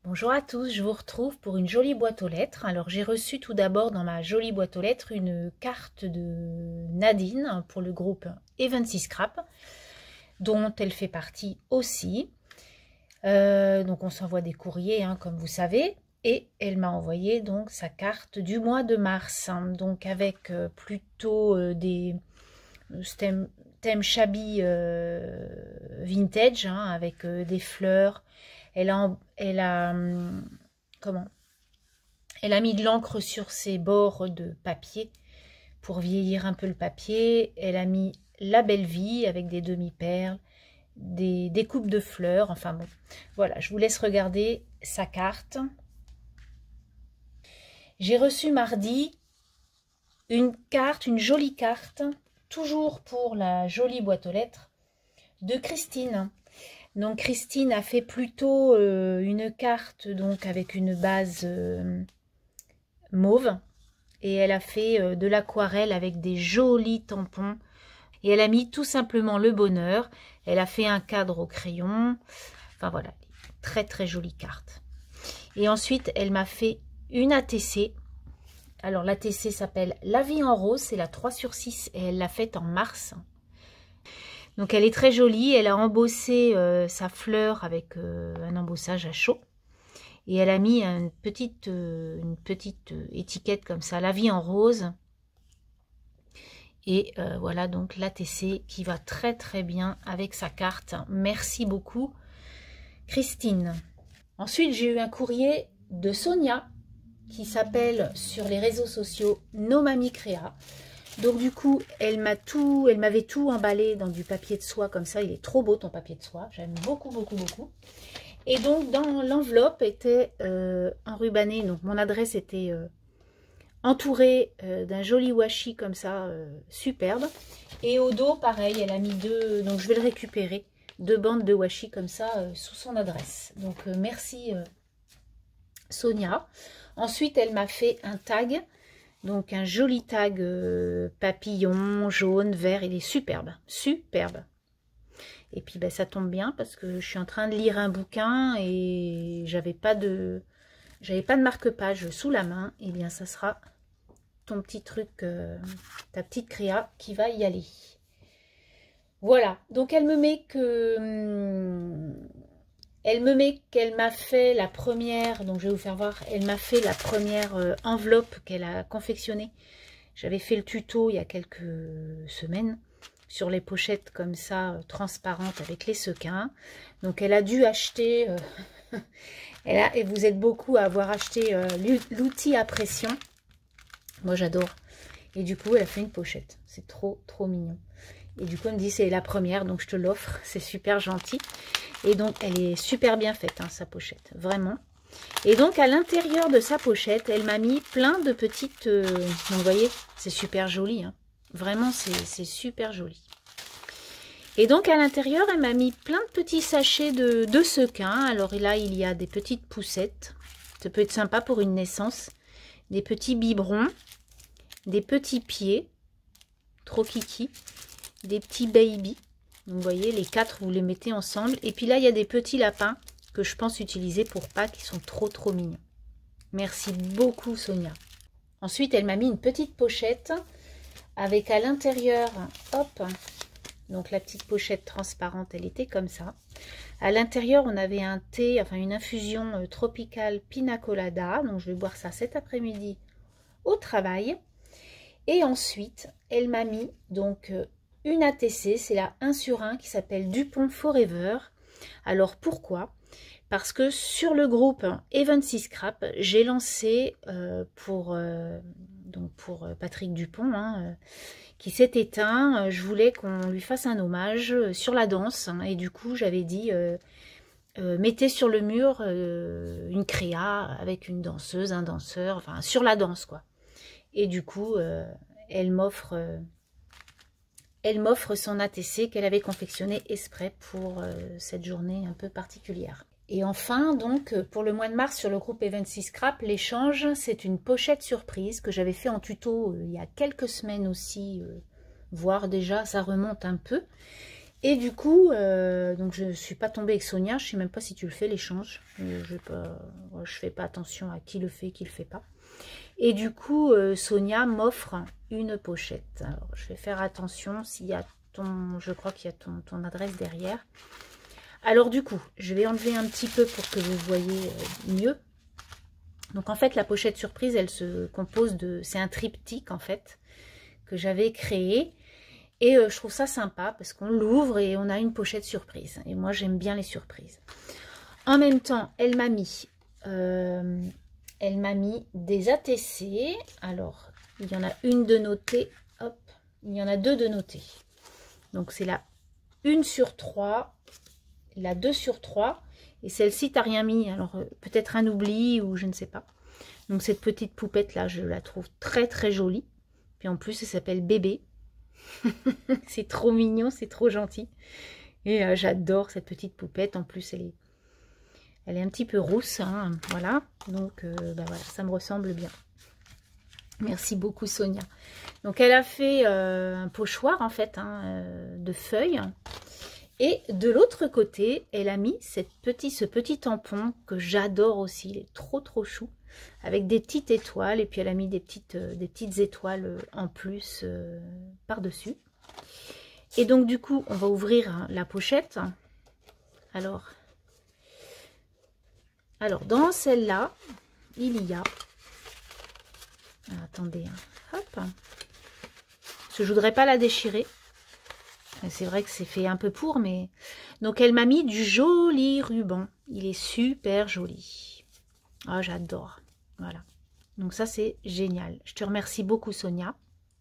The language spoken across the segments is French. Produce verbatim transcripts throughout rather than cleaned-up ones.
Bonjour à tous, je vous retrouve pour une jolie boîte aux lettres. Alors j'ai reçu tout d'abord dans ma jolie boîte aux lettres une carte de Nadine pour le groupe Evency Scrap, dont elle fait partie aussi. Euh, donc on s'envoie des courriers, hein, comme vous savez, et elle m'a envoyé donc sa carte du mois de mars, hein, donc avec euh, plutôt euh, des thèmes thème shabby euh, vintage, hein, avec euh, des fleurs. Elle a, elle a, hum, comment Elle a mis de l'encre sur ses bords de papier pour vieillir un peu le papier. Elle a mis la belle vie avec des demi-perles, des, des coupes de fleurs. Enfin bon, voilà, je vous laisse regarder sa carte. J'ai reçu mardi une carte, une jolie carte, toujours pour la jolie boîte aux lettres, de Christine. Donc Christine a fait plutôt euh, une carte donc avec une base euh, mauve, et elle a fait euh, de l'aquarelle avec des jolis tampons, et elle a mis tout simplement le bonheur. Elle a fait un cadre au crayon. Enfin voilà, très très jolie carte. Et ensuite elle m'a fait une A T C. Alors l'A T C s'appelle La Vie en Rose, c'est la trois sur six et elle l'a faite en mars. Donc elle est très jolie, elle a embossé euh, sa fleur avec euh, un embossage à chaud. Et elle a mis une petite, euh, une petite étiquette comme ça, La Vie en Rose. Et euh, voilà donc l'A T C qui va très très bien avec sa carte. Merci beaucoup Christine. Ensuite j'ai eu un courrier de Sonia qui s'appelle sur les réseaux sociaux No Mami Créa. Donc du coup, elle m'a tout, elle m'avait tout emballé dans du papier de soie comme ça. Il est trop beau ton papier de soie, j'aime beaucoup, beaucoup, beaucoup. Et donc dans l'enveloppe était euh, enrubanné, donc mon adresse était euh, entourée euh, d'un joli washi comme ça, euh, superbe. Et au dos, pareil, elle a mis deux, donc je vais le récupérer, deux bandes de washi comme ça euh, sous son adresse. Donc euh, merci euh, Sonia. Ensuite, elle m'a fait un tag. Donc un joli tag euh, papillon, jaune, vert, il est superbe, superbe. Et puis ben, ça tombe bien parce que je suis en train de lire un bouquin et j'avais pas de j'avais pas de marque-page sous la main. Et bien ça sera ton petit truc, euh, ta petite créa qui va y aller. Voilà, donc elle me met que... Hum, Elle me met qu'elle m'a fait la première, donc je vais vous faire voir, elle m'a fait la première euh, enveloppe qu'elle a confectionnée. J'avais fait le tuto il y a quelques semaines sur les pochettes comme ça, euh, transparentes avec les sequins. Donc elle a dû acheter, euh, elle a, et vous êtes beaucoup à avoir acheté euh, l'outil à pression. Moi j'adore. Et du coup elle a fait une pochette. C'est trop trop mignon. Et du coup elle me dit c'est la première, donc je te l'offre, c'est super gentil. Et donc, elle est super bien faite, hein, sa pochette, vraiment. Et donc, à l'intérieur de sa pochette, elle m'a mis plein de petites... Euh, donc, vous voyez, c'est super joli, hein. Vraiment, c'est super joli. Et donc, à l'intérieur, elle m'a mis plein de petits sachets de, de sequins. Alors là, il y a des petites poussettes. Ça peut être sympa pour une naissance. Des petits biberons. Des petits pieds. Trop kiki. Des petits baby. Donc, vous voyez, les quatre, vous les mettez ensemble. Et puis là, il y a des petits lapins que je pense utiliser pour Pâques, qui sont trop, trop mignons. Merci beaucoup, Sonia. Ensuite, elle m'a mis une petite pochette avec à l'intérieur, hop, donc la petite pochette transparente, elle était comme ça. À l'intérieur, on avait un thé, enfin une infusion euh, tropicale pina colada. Donc, je vais boire ça cet après-midi au travail. Et ensuite, elle m'a mis donc... Euh, une A T C, c'est la un sur un qui s'appelle Dupont Forever. Alors pourquoi? Parce que sur le groupe Evency Scrap, j'ai lancé euh, pour, euh, donc pour Patrick Dupont, hein, euh, qui s'est éteint. Je voulais qu'on lui fasse un hommage sur la danse. Hein, et du coup, j'avais dit, euh, euh, mettez sur le mur euh, une créa avec une danseuse, un danseur, enfin sur la danse, quoi. Et du coup, euh, elle m'offre... Euh, Elle m'offre son A T C qu'elle avait confectionné exprès pour euh, cette journée un peu particulière. Et enfin, donc, pour le mois de mars, sur le groupe Evency Scrap, l'échange, c'est une pochette surprise que j'avais fait en tuto euh, il y a quelques semaines aussi, euh, voire déjà, ça remonte un peu. Et du coup, euh, donc je ne suis pas tombée avec Sonia. Je ne sais même pas si tu le fais, l'échange. Je ne fais pas attention à qui le fait, qui le fait pas. Et du coup, euh, Sonia m'offre une pochette. Alors, je vais faire attention s'il y a ton... Je crois qu'il y a ton, ton adresse derrière. Alors du coup, je vais enlever un petit peu pour que vous voyez mieux. Donc en fait, la pochette surprise, elle se compose de... C'est un triptyque en fait, que j'avais créé. Et euh, je trouve ça sympa parce qu'on l'ouvre et on a une pochette surprise. Et moi, j'aime bien les surprises. En même temps, elle m'a mis... Euh, elle m'a mis des A T C. Alors, il y en a une de notée. Hop, il y en a deux de notée. Donc, c'est la une sur trois, la deux sur trois. Et celle-ci, tu n'as rien mis. Alors, euh, peut-être un oubli ou je ne sais pas. Donc, cette petite poupette-là, je la trouve très, très jolie. Puis en plus, elle s'appelle Bébé. C'est trop mignon, c'est trop gentil. Et euh, j'adore cette petite poupette. En plus, elle est... Elle est un petit peu rousse, hein, voilà. Donc, euh, ben voilà, ça me ressemble bien. Merci beaucoup, Sonia. Donc, elle a fait euh, un pochoir, en fait, hein, euh, de feuilles. Et de l'autre côté, elle a mis cette petit, ce petit tampon que j'adore aussi. Il est trop, trop chou. Avec des petites étoiles. Et puis, elle a mis des petites, euh, des petites étoiles en plus euh, par-dessus. Et donc, du coup, on va ouvrir hein, la pochette. Alors... Alors, dans celle-là, il y a... Ah, attendez, hein. Hop. Parce que je voudrais pas la déchirer. C'est vrai que c'est fait un peu pour, mais... Donc, elle m'a mis du joli ruban. Il est super joli. Ah, oh, j'adore. Voilà. Donc, ça, c'est génial. Je te remercie beaucoup, Sonia.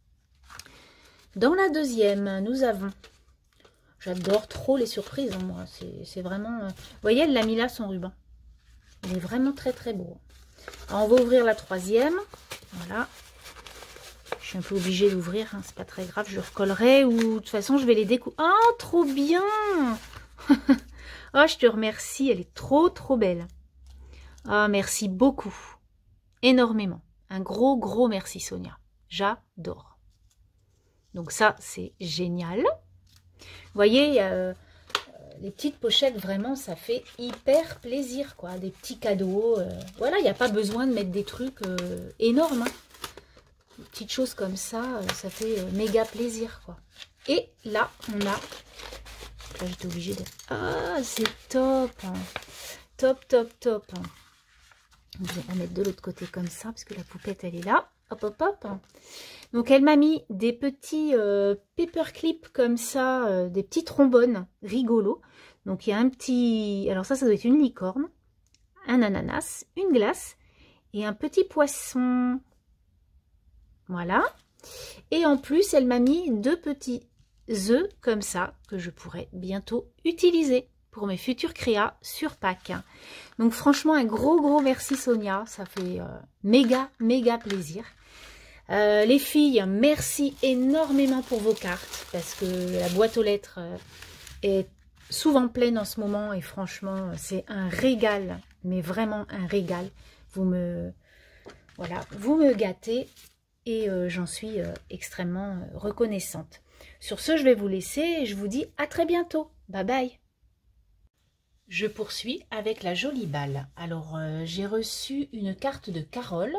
Dans la deuxième, nous avons... J'adore trop les surprises, hein, moi. C'est vraiment... Vous voyez, elle l'a mis là, son ruban. Il est vraiment très très beau. Alors, on va ouvrir la troisième. Voilà. Je suis un peu obligée d'ouvrir. Hein, c'est pas très grave. Je recollerai ou de toute façon je vais les découper. Oh, trop bien. Oh, je te remercie. Elle est trop trop belle. Ah, oh, merci beaucoup. Énormément. Un gros gros merci, Sonia. J'adore. Donc ça, c'est génial. Vous voyez, euh, les petites pochettes, vraiment, ça fait hyper plaisir, quoi. Des petits cadeaux. Euh, voilà, il n'y a pas besoin de mettre des trucs euh, énormes. Hein. Des petites choses comme ça, euh, ça fait euh, méga plaisir, quoi. Et là, on a... Là, j'étais obligée de... Ah, c'est top. Hein. Top, top, top. Hein. Je vais la mettre de l'autre côté comme ça, parce que la poupette, elle est là. Hop, hop, hop. Donc, elle m'a mis des petits euh, paperclips comme ça, euh, des petits trombones rigolos. Donc, il y a un petit... Alors ça, ça doit être une licorne, un ananas, une glace et un petit poisson. Voilà. Et en plus, elle m'a mis deux petits œufs comme ça que je pourrais bientôt utiliser pour mes futurs créas sur Pâques. Donc, franchement, un gros, gros merci, Sonia. Ça fait euh, méga, méga plaisir. Euh, les filles, merci énormément pour vos cartes parce que la boîte aux lettres euh, est souvent pleine en ce moment et franchement, c'est un régal, mais vraiment un régal. Vous me, voilà, vous me gâtez et euh, j'en suis euh, extrêmement euh, reconnaissante. Sur ce, je vais vous laisser et je vous dis à très bientôt. Bye bye. Je poursuis avec la jolie balle. Alors, euh, j'ai reçu une carte de Carole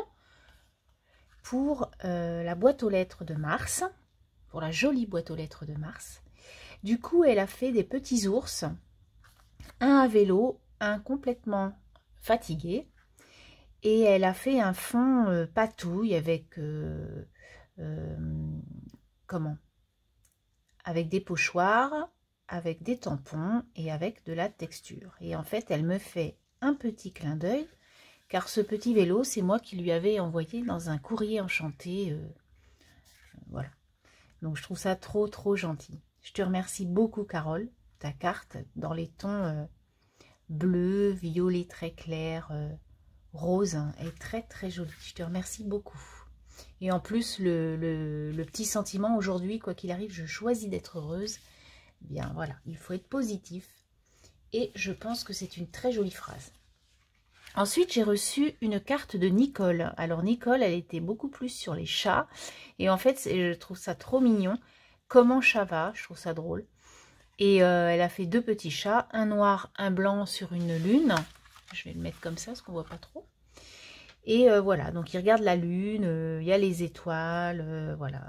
pour euh, la boîte aux lettres de mars, pour la jolie boîte aux lettres de mars. Du coup, elle a fait des petits ours, un à vélo, un complètement fatigué, et elle a fait un fond euh, patouille avec, euh, euh, comment, avec des pochoirs, avec des tampons et avec de la texture. Et en fait, elle me fait un petit clin d'œil, car ce petit vélo, c'est moi qui lui avais envoyé dans un courrier enchanté. Euh, voilà. Donc, je trouve ça trop, trop gentil. Je te remercie beaucoup, Carole. Ta carte, dans les tons euh, bleu, violet très clair, euh, rose, hein, est très, très jolie. Je te remercie beaucoup. Et en plus, le, le, le petit sentiment aujourd'hui, quoi qu'il arrive, je choisis d'être heureuse. Eh bien, voilà, il faut être positif. Et je pense que c'est une très jolie phrase. Ensuite, j'ai reçu une carte de Nicole. Alors, Nicole, elle était beaucoup plus sur les chats. Et en fait, je trouve ça trop mignon. Comment chat va, je trouve ça drôle. Et euh, elle a fait deux petits chats, un noir, un blanc sur une lune. Je vais le mettre comme ça, parce qu'on voit pas trop. Et euh, voilà, donc il regarde la lune, euh, il y a les étoiles, euh, voilà,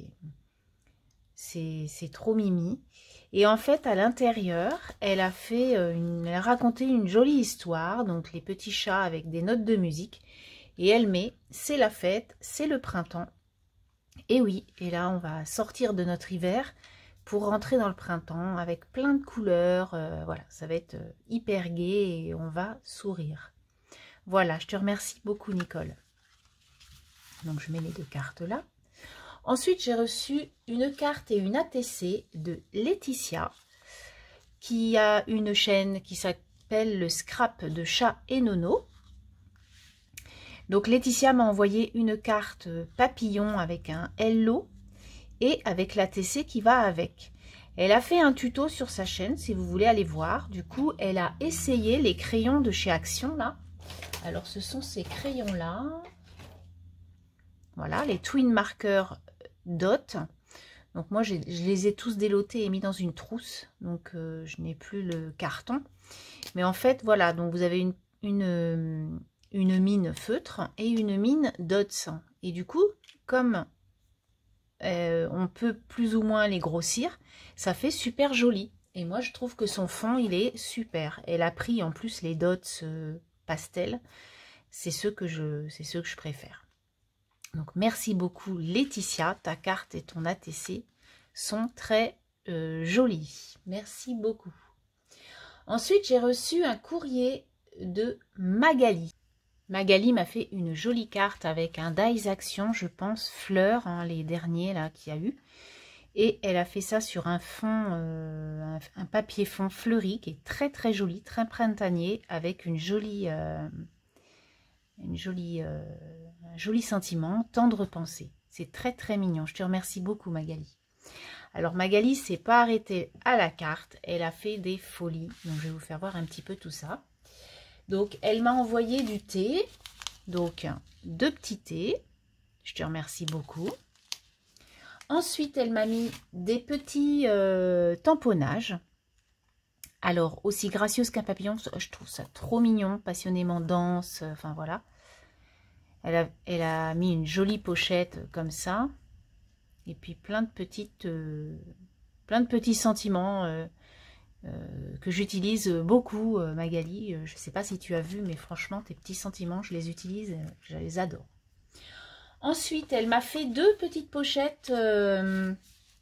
c'est c'est trop mimi. Et en fait, à l'intérieur, elle a fait une, elle a raconté une jolie histoire, donc les petits chats avec des notes de musique. Et elle met, c'est la fête, c'est le printemps. Et oui, et là, on va sortir de notre hiver pour rentrer dans le printemps avec plein de couleurs. Euh, voilà, ça va être hyper gai et on va sourire. Voilà, je te remercie beaucoup, Nicole. Donc, je mets les deux cartes là. Ensuite, j'ai reçu une carte et une A T C de Laetitia, qui a une chaîne qui s'appelle le Scrap de Chat et Nono. Donc, Laetitia m'a envoyé une carte papillon avec un Hello et avec l'A T C qui va avec. Elle a fait un tuto sur sa chaîne, si vous voulez aller voir. Du coup, elle a essayé les crayons de chez Action, là. Alors, ce sont ces crayons-là. Voilà, les Twin Marker Dot. Donc, moi, je les ai tous délotés et mis dans une trousse. Donc, euh, je n'ai plus le carton. Mais en fait, voilà. Donc, vous avez une, une, une mine feutre et une mine Dots. Et du coup, comme euh, on peut plus ou moins les grossir, ça fait super joli. Et moi, je trouve que son fond, il est super. Elle a pris en plus les Dots euh, pastel. C'est ceux que je, c'est ceux que je préfère. Donc, merci beaucoup, Laetitia. Ta carte et ton A T C sont très euh, jolis. Merci beaucoup. Ensuite, j'ai reçu un courrier de Magali. Magali m'a fait une jolie carte avec un Dies Action, je pense, fleurs, hein, les derniers là qu'il y a eu. Et elle a fait ça sur un fond, euh, un, un papier fond fleuri qui est très très joli, très printanier, avec une jolie... Euh, une jolie, euh, un joli sentiment, tendre pensée. C'est très très mignon. Je te remercie beaucoup, Magali. Alors Magali s'est pas arrêtée à la carte, elle a fait des folies. Donc je vais vous faire voir un petit peu tout ça. Donc elle m'a envoyé du thé, donc deux petits thés. Je te remercie beaucoup. Ensuite elle m'a mis des petits euh, tamponnages. Alors, aussi gracieuse qu'un papillon, je trouve ça trop mignon, passionnément dense, enfin voilà. Elle a, elle a mis une jolie pochette comme ça. Et puis plein de petites, euh, plein de petits sentiments euh, euh, que j'utilise beaucoup, euh, Magali. Je ne sais pas si tu as vu, mais franchement, tes petits sentiments, je les utilise, je les adore. Ensuite, elle m'a fait deux petites pochettes, euh,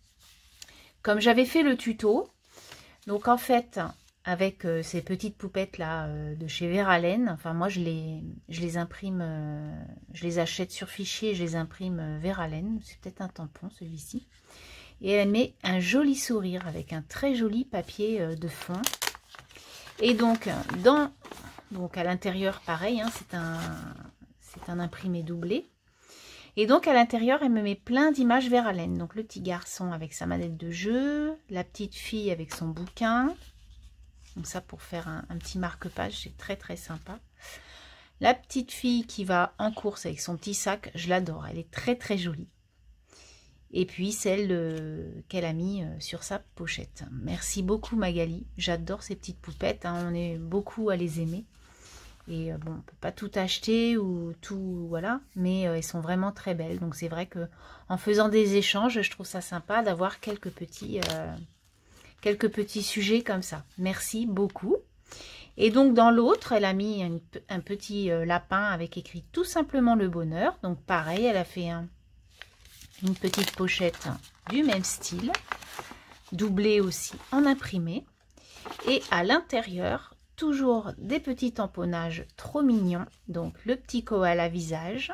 comme j'avais fait le tuto. Donc en fait, avec euh, ces petites poupettes là euh, de chez Verlaine, enfin moi je les, je les imprime, euh, je les achète sur fichier, je les imprime euh, Verlaine, c'est peut-être un tampon celui-ci. Et elle met un joli sourire avec un très joli papier euh, de fond. Et donc, dans, donc à l'intérieur pareil, hein, c'est un, c'est un imprimé doublé. Et donc à l'intérieur, elle me met plein d'images Verlaine. Donc le petit garçon avec sa manette de jeu, la petite fille avec son bouquin. Donc ça pour faire un, un petit marque-page, c'est très très sympa. La petite fille qui va en course avec son petit sac, je l'adore, elle est très très jolie. Et puis celle euh, qu'elle a mis euh, sur sa pochette. Merci beaucoup Magali, j'adore ces petites poupettes, hein, on est beaucoup à les aimer. Et euh, bon, on ne peut pas tout acheter ou tout, voilà, mais euh, elles sont vraiment très belles. Donc c'est vrai que en faisant des échanges, je trouve ça sympa d'avoir quelques petits, euh, quelques petits sujets comme ça. Merci beaucoup. Et donc dans l'autre, elle a mis une, un petit euh, lapin avec écrit tout simplement le bonheur. Donc pareil, elle a fait un, une petite pochette du même style, doublée aussi en imprimé. Et à l'intérieur, toujours des petits tamponnages trop mignons. Donc le petit koala visage.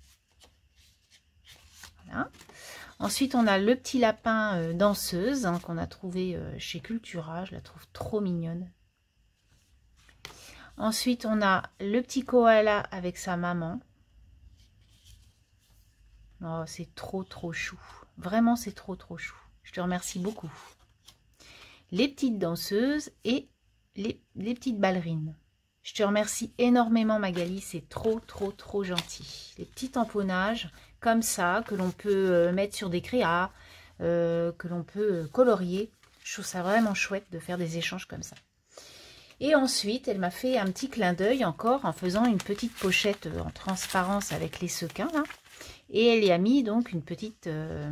Voilà. Ensuite, on a le petit lapin euh, danseuse hein, qu'on a trouvé euh, chez Cultura. Je la trouve trop mignonne. Ensuite, on a le petit koala avec sa maman. Oh, c'est trop trop chou. Vraiment, c'est trop trop chou. Je te remercie beaucoup. Les petites danseuses et Les, les petites ballerines. Je te remercie énormément Magali, c'est trop trop trop gentil. Les petits tamponnages comme ça que l'on peut euh, mettre sur des créas, euh, que l'on peut colorier. Je trouve ça vraiment chouette de faire des échanges comme ça. Et ensuite, elle m'a fait un petit clin d'œil encore en faisant une petite pochette en transparence avec les sequins là. Et elle y a mis donc une petite, euh,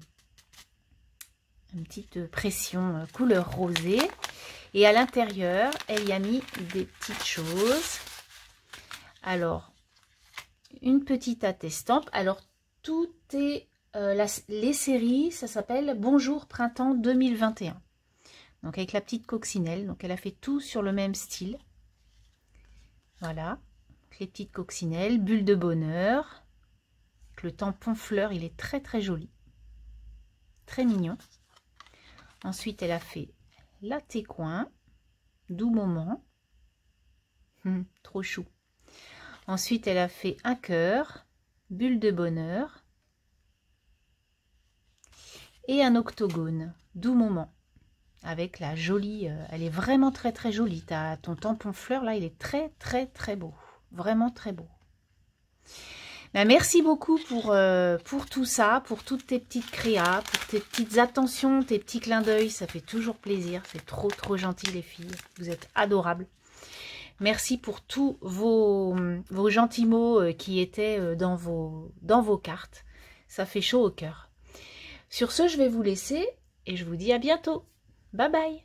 une petite pression couleur rosée. Et à l'intérieur, elle y a mis des petites choses. Alors, une petite attestampe. Alors, tout est... Euh, la, les séries, ça s'appelle Bonjour Printemps deux mille vingt et un. Donc avec la petite coccinelle, donc elle a fait tout sur le même style. Voilà, les petites coccinelles, bulle de bonheur. Le tampon fleur, il est très très joli. Très mignon. Ensuite, elle a fait la técoin, doux moment. Hum, trop chou. Ensuite, elle a fait un cœur, bulle de bonheur. Et un octogone, doux moment. Avec la jolie, euh, elle est vraiment très très jolie. T'as ton tampon fleur là, il est très très très beau. Vraiment très beau. Ben, merci beaucoup pour, euh, pour tout ça, pour toutes tes petites créas, pour tes petites attentions, tes petits clins d'œil. Ça fait toujours plaisir. C'est trop trop gentil les filles. Vous êtes adorables. Merci pour tous vos, vos gentils mots qui étaient dans vos, dans vos cartes. Ça fait chaud au cœur. Sur ce, je vais vous laisser et je vous dis à bientôt. Bye bye.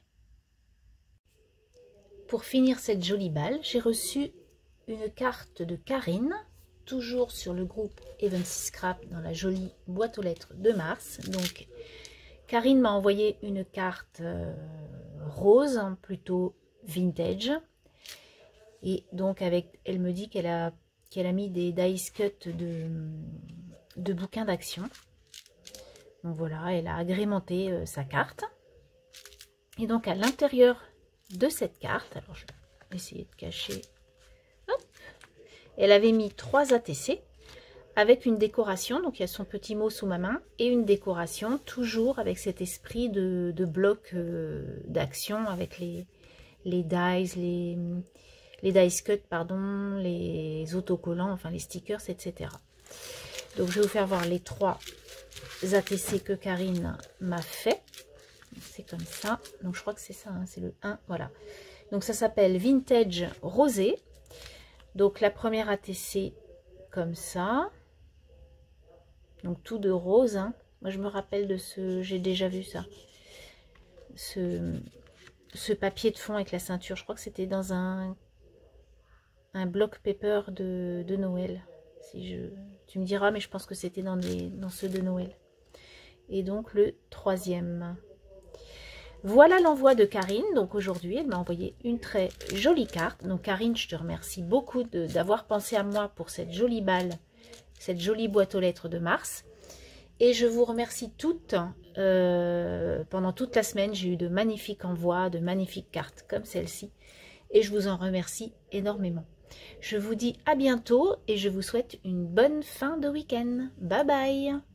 Pour finir cette jolie balle, j'ai reçu une carte de Karine, toujours sur le groupe Evency Scrap dans la jolie boîte aux lettres de Mars. Donc, Karine m'a envoyé une carte euh, rose, plutôt vintage. Et donc, avec, elle me dit qu'elle a, qu'elle a mis des dice cut de, de bouquins d'action. Donc voilà, elle a agrémenté euh, sa carte. Et donc, à l'intérieur de cette carte, alors je vais essayer de cacher, hop, elle avait mis trois A T C avec une décoration, donc il y a son petit mot sous ma main, et une décoration toujours avec cet esprit de, de bloc euh, d'action avec les, les dies, les, les dice cut, pardon, les autocollants, enfin les stickers, et cetera. Donc je vais vous faire voir les trois A T C que Karine m'a fait. C'est comme ça, donc je crois que c'est ça, hein, c'est le un, voilà. Donc ça s'appelle Vintage Rosé. Donc la première A T C comme ça. Donc tout de rose, hein. Moi je me rappelle de ce, j'ai déjà vu ça. Ce, ce papier de fond avec la ceinture, je crois que c'était dans un, un bloc paper de, de Noël. Si je, tu me diras, mais je pense que c'était dans, des, dans ceux de Noël. Et donc le troisième. Voilà l'envoi de Karine. Donc aujourd'hui, elle m'a envoyé une très jolie carte. Donc Karine, je te remercie beaucoup d'avoir pensé à moi pour cette jolie balle, cette jolie boîte aux lettres de Mars. Et je vous remercie toutes. Euh, pendant toute la semaine, j'ai eu de magnifiques envois, de magnifiques cartes comme celle-ci. Et je vous en remercie énormément. Je vous dis à bientôt et je vous souhaite une bonne fin de week-end. Bye bye!